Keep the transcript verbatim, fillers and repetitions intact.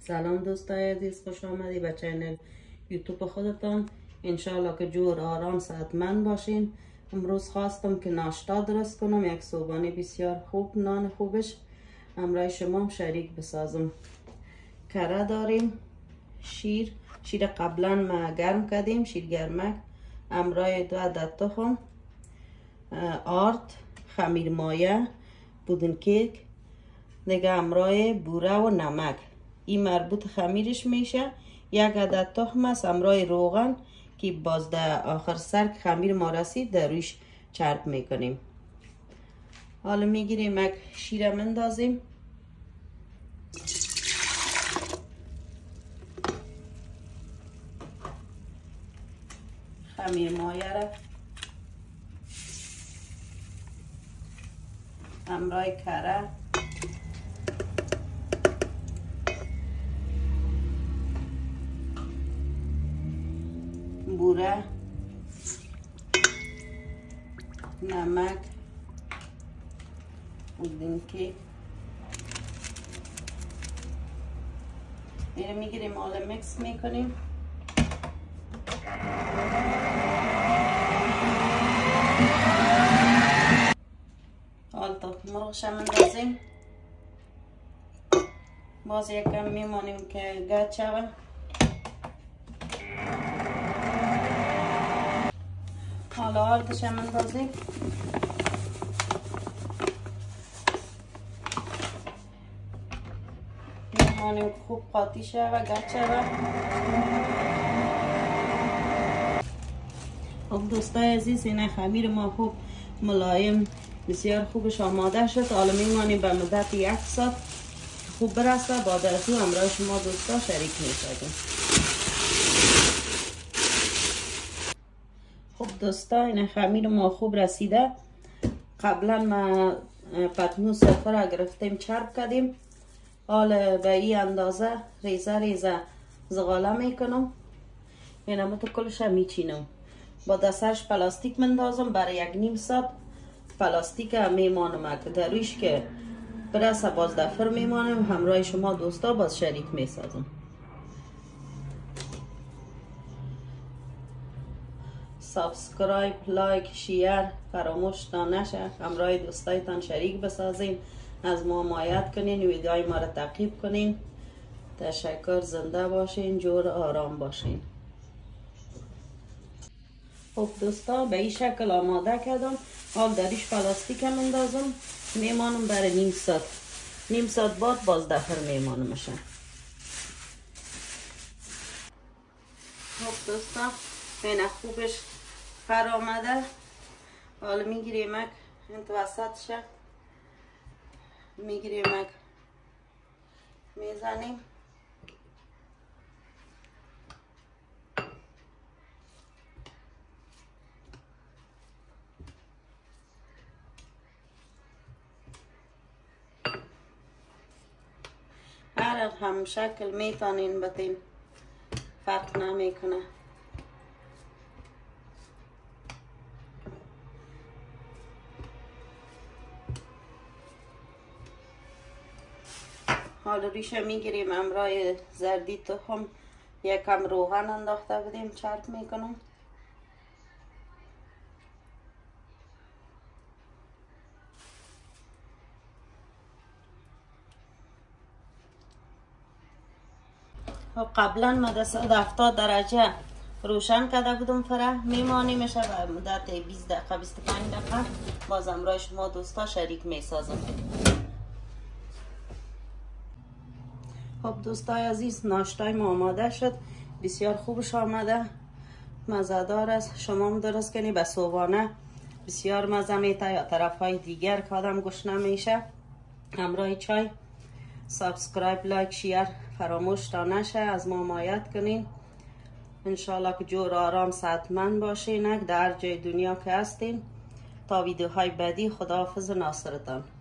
سلام دوستای عزیز، خوش آمدی به چینل یوتیوب خودتان. انشالله که جور آرام صحتمند باشین. امروز خواستم که ناشتا درست کنم، یک صبحانه بسیار خوب، نان خوبش همراه شما شریک بسازم. کره داریم، شیر شیر قبلا ما گرم کردیم، شیر گرمک، همراه دو عدد تخم، آرد، خمیر مایه، پودینگ کیک، دیگه همراه بوره و نمک. این مربوط خمیرش میشه. یک عدد تخم است همراه روغن که باز در آخر سر که خمیر ما رسید در رویش چرب میکنیم. حالا میگیریم یک شیر مندازیم، خمیر مایه را همراه کره، بوره، نمک، پودینگ کیک میره میگیریم، حالا میکس میکنیم. حالا تا مرغش هم اندازیم، باز یکم میمانیم که گرد شوه. حالا آردش هم اندازیم، میمانیم خوب قاطی شوه، گرد شوه. خب دوستای عزیز، این خمیر ما خوب ملایم بسیار خوبش آماده شد. حالا میمانیم به مدت یک ساعت خوب برسه. بعد از او همراه شما دوستا شریک میشدیم. خب دوستا، این خمیر ما خوب رسیده. قبلا ما پتنوس را گرفتیم چرب کردیم. حالا به این اندازه ریزه ریزه زغاله میکنم. این همه تو کلش میچینم. با دستش پلاستیک مندازم. برای یک نیم ساعت پلاستیک میمانم که در رویش که برسه باز دفر میمانم. همراه شما دوستا باز شریک میسازم. سابسکرایب، لایک، شیر فراموش تا نشه. همراه دوستایتان شریک بسازین، از ما حمایت کنین، ویدیوهای ما را تعقیب کنین. تشکر. زنده باشین، جور آرام باشین. خب دوستا، به این شکل آماده کردم. حال دریش پلاستیک هم اندازم، میمانم برای نیم ساعت. نیم ساعت بعد باز دفر میمانمش. خب دوستا، این خوبش فر آمده. حالا میگیریم یک این تو وسطش میگیریم یک میزنیم. هر هم شکل میتونین بتین، فرق نمیکنه. حالا ریشه میگیریم، همراه زردی تخم یکم روغن انداخته بودیم چرب میکنم. قبلا ما در صد و هفتاد درجه روشن کرده بودم فره. میمانیمش به مدت بیست دقیقه بیست و پنج دقیقه. باز همراه شما دوستا شریک میسازم. خب دوستای عزیز، ناشتای ما آماده شد. بسیار خوبش آمده، مزه‌دار است. شما هم درست کنی به صبحانه بسیار مزه میده، یا طرف های دیگر که آدم گوش نمیشه. همراه چای. سابسکرایب، لایک، شیر فراموش تا نشه. از ما حمایت کنین. انشالله که جور آرام صحتمند باشین در جای دنیا که هستین. تا ویدیوهای بعدی، خداحافظ ناصرتان.